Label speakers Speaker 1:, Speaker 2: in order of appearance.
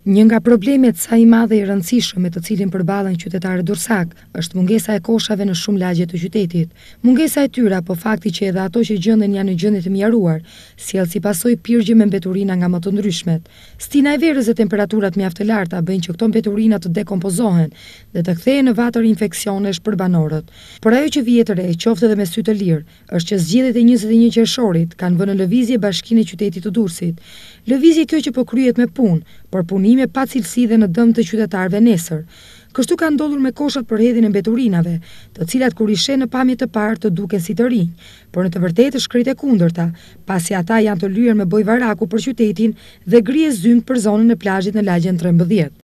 Speaker 1: Një nga problemet sa i madhe i rëndësishëm me të cilin përballen qytetarët Durrësak është mungesa e koshave në shumë lagje të qytetit. Mungesa e tyre apo fakti që edhe ato që gjenden janë në gjendje të mjaruar, sjell si pasojë pirgje me mbeturina nga më të ndryshmet. Stina e verës dhe temperaturat mjaft të larta bëjnë që këto mbeturina të dekompozohen dhe të kthehen në vatër infeksionesh për banorët. Por ajo që vije të re, qoftë edhe me sy të lirë, është që zgjedhjet e 21 qershorit kanë vënë në lëvizje Bashkinë e Qytetit të Durrësit. Lëvizje kjo që po kryhet me punë, por punime pa cilësi dhe në dëm të qytetarëve nesër. Kështu ka ndodhur me koshat për hedhjen e mbeturinave, të cilat kur i sheh në pamje të parë të duken si të rinj, por në të vërtetë është krejt e kundërta, pasi ata janë të lyer me bojë varaku për qytetin dhe grije zymt për zonën e plazhit në lagjen 13.